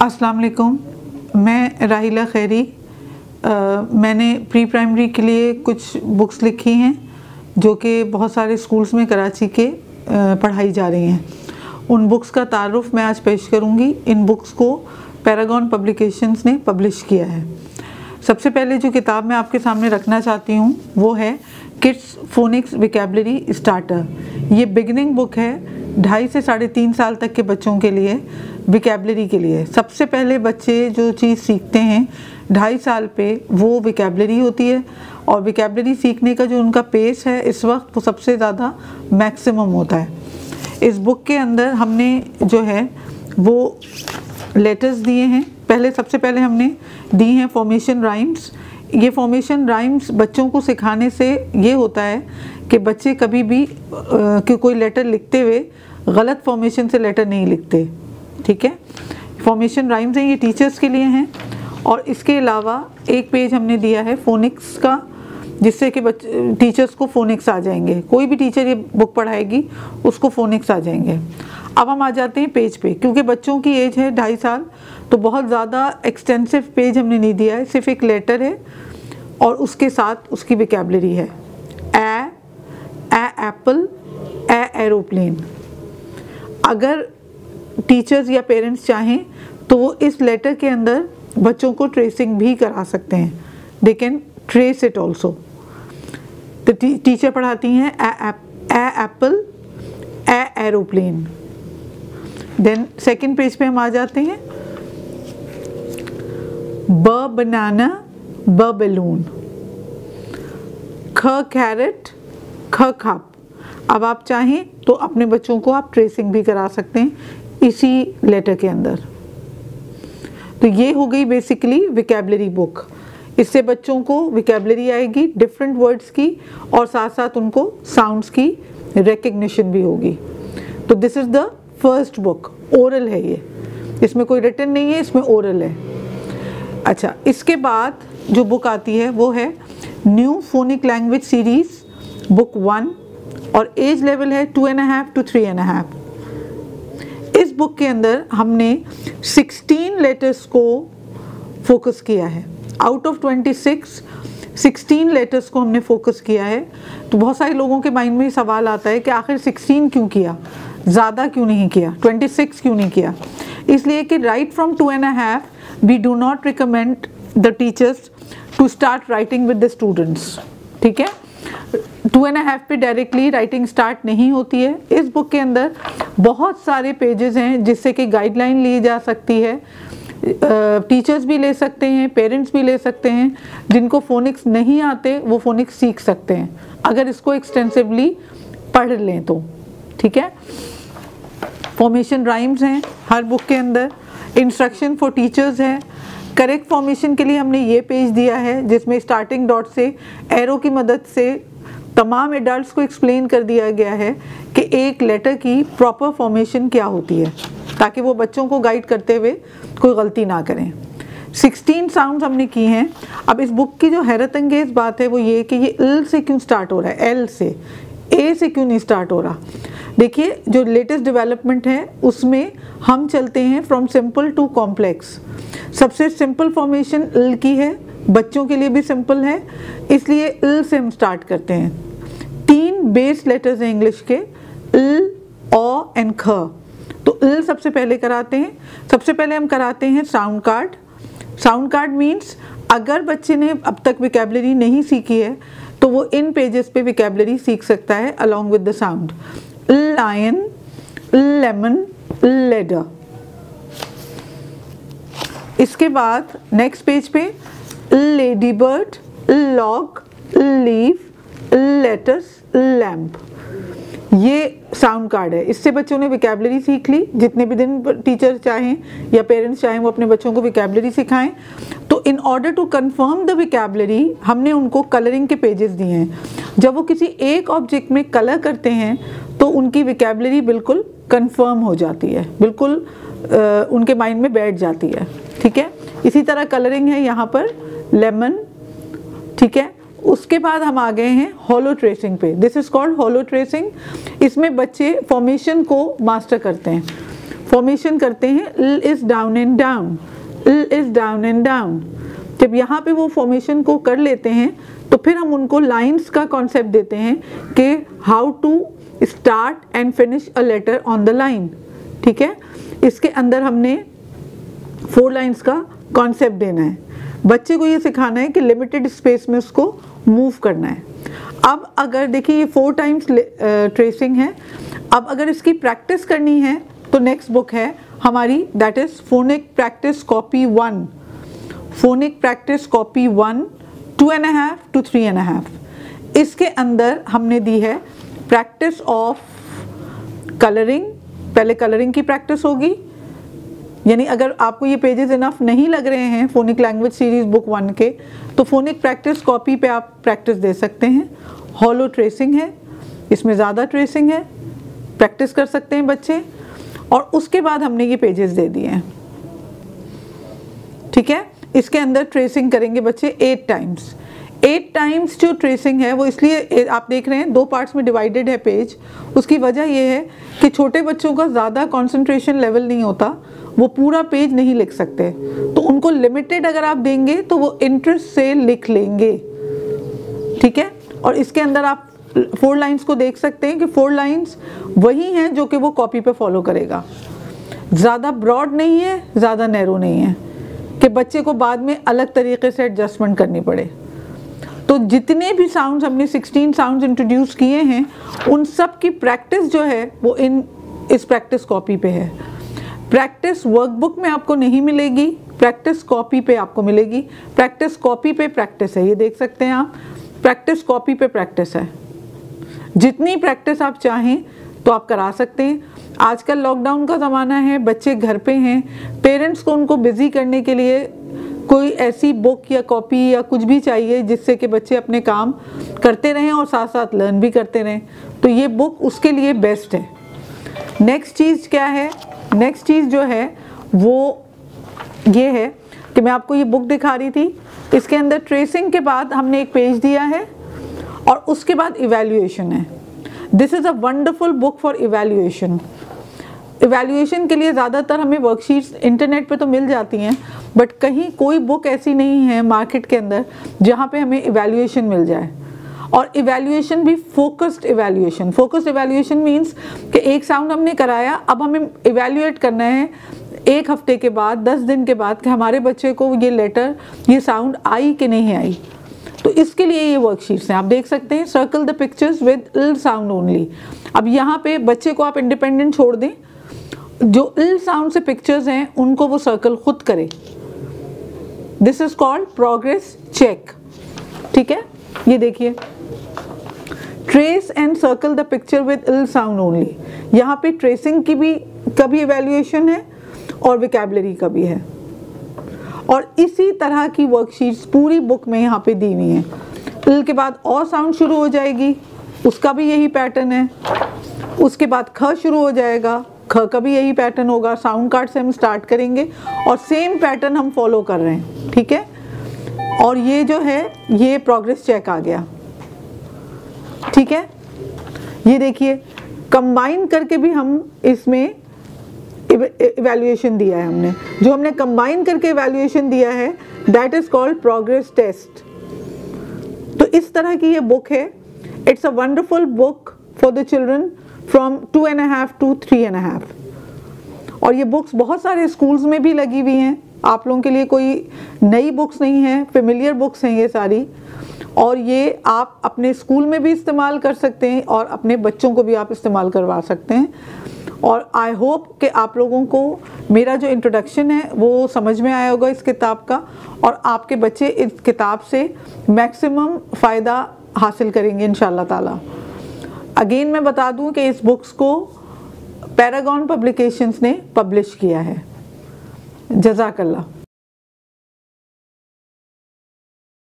अस्सलाम वालेकुम, मैं राहिला खैरी। मैंने प्री प्राइमरी के लिए कुछ बुक्स लिखी हैं जो कि बहुत सारे स्कूल्स में कराची के पढ़ाई जा रही हैं। उन बुक्स का तारुफ मैं आज पेश करूंगी। इन बुक्स को पैरागॉन पब्लिकेशंस ने पब्लिश किया है। सबसे पहले जो किताब मैं आपके सामने रखना चाहती हूँ वो है किड्स फोनिक्स वोकैबुलरी स्टार्टर। ये बिगिनिंग बुक है 2.5 से 3.5 साल तक के बच्चों के लिए, वोकैबुलरी के लिए। सबसे पहले बच्चे जो चीज़ सीखते हैं 2.5 साल पे वो वोकैबुलरी होती है, और वोकैबुलरी सीखने का जो उनका पेस है इस वक्त वो सबसे ज़्यादा मैक्सिमम होता है। इस बुक के अंदर हमने जो है वो लेटर्स दिए हैं। सबसे पहले हमने दी हैं फॉर्मेशन राइम्स। ये फॉर्मेशन राइम्स बच्चों को सिखाने से ये होता है कि बच्चे कभी भी कि कोई लेटर लिखते हुए गलत फॉर्मेशन से लेटर नहीं लिखते। ठीक है, फॉर्मेशन राइम्स हैं, ये टीचर्स के लिए हैं। और इसके अलावा एक पेज हमने दिया है फोनिक्स का, जिससे कि बच्चे टीचर्स को फोनिक्स आ जाएंगे। कोई भी टीचर ये बुक पढ़ाएगी उसको फोनिक्स आ जाएंगे। अब हम आ जाते हैं पेज पे, क्योंकि बच्चों की एज है 2.5 साल, तो बहुत ज़्यादा एक्सटेंसिव पेज हमने नहीं दिया है। सिर्फ एक लेटर है और उसके साथ उसकी वोकैबुलरी है। A apple, A aeroplane. अगर टीचर्स या पेरेंट्स चाहें तो वो इस लेटर के अंदर बच्चों को ट्रेसिंग भी करा सकते हैं। They can trace it also. तो टीचर पढ़ाती हैं A apple, A aeroplane. Then second page पे हम आ जाते हैं। ब बनाना, ब बैलून। ख कैरेट, ख खाप। अब आप चाहें तो अपने बच्चों को आप ट्रेसिंग भी करा सकते हैं इसी लेटर के अंदर। तो ये हो गई बेसिकली वोकैबुलरी बुक। इससे बच्चों को वोकैबुलरी आएगी डिफरेंट वर्ड्स की, और साथ साथ उनको साउंड्स की रिकग्निशन भी होगी। तो this is the first book. Oral है ये, इसमें कोई रिटन नहीं है, इसमें ओरल है। अच्छा, इसके बाद जो बुक आती है वो है new phonic language series book 1, और एज लेवल है 2.5 to 3.5। इस बुक के अंदर हमने 16 लेटर्स को फोकस किया है। आउट ऑफ 26, 16 लेटर्स को हमने फोकस किया है। तो बहुत सारे लोगों के माइंड में सवाल आता है कि आखिर 16 क्यों किया, ज़्यादा क्यों नहीं किया, 26 क्यों नहीं किया। इसलिए कि right from 2.5 we do not recommend the teachers to start writing with the students. ठीक है, 2.5 पे डायरेक्टली राइटिंग स्टार्ट नहीं होती है। इस बुक के अंदर बहुत सारे पेजेस हैं जिससे कि गाइडलाइन ली जा सकती है। टीचर्स भी ले सकते हैं, पेरेंट्स भी ले सकते हैं। जिनको फोनिक्स नहीं आते वो फोनिक्स सीख सकते हैं अगर इसको एक्सटेंसिवली पढ़ लें तो। ठीक है, फॉर्मेशन राइम्स हैं हर बुक के अंदर। इंस्ट्रक्शन फॉर टीचर्स है। करेक्ट फॉर्मेशन के लिए हमने ये पेज दिया है जिसमें स्टार्टिंग डॉट से एरो की मदद से तमाम एडल्ट्स को एक्सप्लेन कर दिया गया है कि एक लेटर की प्रॉपर फॉर्मेशन क्या होती है, ताकि वो बच्चों को गाइड करते हुए कोई गलती ना करें। 16 साउंड्स हमने की हैं। अब इस बुक की जो हैरत अंगेज़ बात है वो ये कि ये एल से क्यों स्टार्ट हो रहा है, एल से, ए से क्यों नहीं स्टार्ट हो रहा। देखिए, जो लेटेस्ट डेवलपमेंट है उसमें हम चलते हैं फ्रॉम सिंपल टू कॉम्प्लेक्स। सबसे सिंपल फॉर्मेशन एल की है, बच्चों के लिए भी सिंपल है, इसलिए एल से हम स्टार्ट करते हैं। 3 बेस लेटर्स हैं इंग्लिश के, एल, ओ एंड ख। तो एल सबसे पहले कराते हैं। सबसे पहले हम कराते हैं sound card. Sound card means अगर बच्चे ने अब तक वोकैबुलरी नहीं सीखी है तो वो इन पेजेस पे वोकैबुलरी सीख सकता है along with the sound. Lion, lemon, ladder. इसके बाद नेक्स्ट पेज पे ladybird, log, leaf, lettuce, lamp. ये साउंड कार्ड है। इससे बच्चों ने वोकैबुलरी सीख ली। जितने भी दिन टीचर चाहें या पेरेंट्स चाहें वो अपने बच्चों को वोकैबुलरी सिखाएं। तो in order to confirm the vocabulary हमने उनको कलरिंग के पेजेस दिए हैं। जब वो किसी एक ऑब्जेक्ट में कलर करते हैं तो उनकी वोकैबुलरी बिल्कुल कंफर्म हो जाती है, बिल्कुल उनके माइंड में बैठ जाती है। ठीक है, इसी तरह कलरिंग है यहाँ पर लेमन। ठीक है, उसके बाद हम आ गए हैं हॉलो ट्रेसिंग पे। This is called hollow tracing. इसमें बच्चे फॉर्मेशन को मास्टर करते हैं। फॉर्मेशन करते हैं, l is down and down, l is down and down। जब यहाँ पे वो फॉर्मेशन को कर लेते हैं तो फिर हम उनको लाइंस का कॉन्सेप्ट देते हैं कि how to start and finish a letter on the line. ठीक है, इसके अंदर हमने 4 लाइंस का कॉन्सेप्ट देना है। बच्चे को ये सिखाना है कि लिमिटेड स्पेस में उसको मूव करना है। अब अगर देखिए ये 4 टाइम्स ट्रेसिंग है। अब अगर इसकी प्रैक्टिस करनी है तो नेक्स्ट बुक है हमारी, that is phonic practice copy 1। Phonic practice copy 1 2.5 to 3.5। इसके अंदर हमने दी है प्रैक्टिस ऑफ कलरिंग। पहले कलरिंग की प्रैक्टिस होगी, यानी अगर आपको ये पेजेस इनफ नहीं लग रहे हैं फोनिक लैंग्वेज सीरीज बुक 1 के, तो फोनिक प्रैक्टिस कॉपी पे आप प्रैक्टिस दे सकते हैं। हॉलो ट्रेसिंग है, इसमें ज़्यादा ट्रेसिंग है, प्रैक्टिस कर सकते हैं बच्चे। और उसके बाद हमने ये पेजेस दे दिए हैं। ठीक है, इसके अंदर ट्रेसिंग करेंगे बच्चे 8 टाइम्स। 8 टाइम्स जो ट्रेसिंग है वो इसलिए आप देख रहे हैं 2 पार्ट्स में डिवाइडेड है पेज। उसकी वजह ये है कि छोटे बच्चों का ज़्यादा कंसंट्रेशन लेवल नहीं होता, वो पूरा पेज नहीं लिख सकते, तो उनको लिमिटेड अगर आप देंगे तो वो इंटरेस्ट से लिख लेंगे। ठीक है, और इसके अंदर आप 4 लाइंस को देख सकते हैं कि 4 लाइंस वही हैं जो कि वो कॉपी पे फॉलो करेगा। ज़्यादा ब्रॉड नहीं है, ज़्यादा नैरो नहीं है कि बच्चे को बाद में अलग तरीके से एडजस्टमेंट करनी पड़े। तो जितने भी साउंड्स हमने 16 साउंड्स इंट्रोड्यूस किए हैं उन सब की प्रैक्टिस जो है वो इस प्रैक्टिस कॉपी पे है। प्रैक्टिस वर्कबुक में आपको नहीं मिलेगी, प्रैक्टिस कॉपी पे आपको मिलेगी। प्रैक्टिस कॉपी पे प्रैक्टिस है, ये देख सकते हैं आप, प्रैक्टिस कॉपी पे प्रैक्टिस है। जितनी प्रैक्टिस आप चाहें तो आप करा सकते हैं। आजकल लॉकडाउन का ज़माना है, बच्चे घर पे हैं, पेरेंट्स को उनको बिज़ी करने के लिए कोई ऐसी बुक या कॉपी या कुछ भी चाहिए जिससे कि बच्चे अपने काम करते रहें और साथ साथ लर्न भी करते रहें, तो ये बुक उसके लिए बेस्ट है। नेक्स्ट चीज़ क्या है? नेक्स्ट चीज़ जो है वो ये है कि मैं आपको ये बुक दिखा रही थी, इसके अंदर ट्रेसिंग के बाद हमने एक पेज दिया है और उसके बाद इवैल्यूएशन है। This is a wonderful book for evaluation. Evaluation के लिए ज़्यादातर हमें वर्कशीट्स इंटरनेट पे तो मिल जाती हैं, बट कहीं कोई बुक ऐसी नहीं है मार्केट के अंदर जहाँ पे हमें इवैल्यूएशन मिल जाए। और इवैल्यूएशन भी focused evaluation. Focused evaluation means कि एक साउंड हमने कराया, अब हमें इवैल्यूएट करना है 1 हफ्ते के बाद, 10 दिन के बाद कि हमारे बच्चे को ये लेटर, ये साउंड आई कि नहीं आई। तो इसके लिए ये वर्कशीट्स हैं, आप देख सकते हैं। Circle the pictures with L sound only. अब यहाँ पे बच्चे को आप इंडिपेंडेंट छोड़ दें, जो इल साउंड से पिक्चर्स हैं उनको वो सर्कल खुद करे। This is called progress check. ठीक है, ये देखिए, trace and circle the picture with L sound only. यहाँ पे ट्रेसिंग की भी कभी इवैल्यूएशन है और विकैबुलरी का भी है, और इसी तरह की वर्कशीट्स पूरी बुक में यहाँ पे दी हुई हैं। इल के बाद और साउंड शुरू हो जाएगी, उसका भी यही पैटर्न है। उसके बाद ख शुरू हो जाएगा, ख का भी यही पैटर्न होगा। साउंड कार्ड से हम स्टार्ट करेंगे और सेम पैटर्न हम फॉलो कर रहे हैं। ठीक है, और ये जो है ये प्रोग्रेस चेक आ गया। ठीक है, ये देखिए, कंबाइन करके भी हम इसमें इवैल्यूएशन दिया है। हमने जो हमने कंबाइन करके इवैल्यूएशन दिया है that is called progress test. तो इस तरह की ये बुक है। It's a wonderful book for the children from 2.5 to 3.5। और ये बुक्स बहुत सारे स्कूल्स में भी लगी हुई हैं। आप लोगों के लिए कोई नई बुक्स नहीं है, फेमिलियर बुक्स हैं ये सारी, और ये आप अपने स्कूल में भी इस्तेमाल कर सकते हैं और अपने बच्चों को भी आप इस्तेमाल करवा सकते हैं। और आई होप कि आप लोगों को मेरा जो इंट्रोडक्शन है वो समझ में आया होगा इस किताब का, और आपके बच्चे इस किताब से मैक्सिमम फ़ायदा हासिल करेंगे इंशाल्लाह ताला। अगेन मैं बता दूं कि इस बुक्स को पैरागॉन पब्लिकेशंस ने पब्लिश किया है। जज़ाकल्लाह।